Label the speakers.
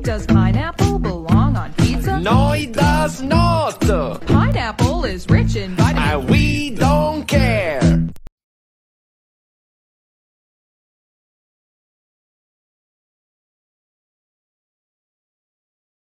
Speaker 1: Does pineapple belong on pizza?
Speaker 2: No, it does not.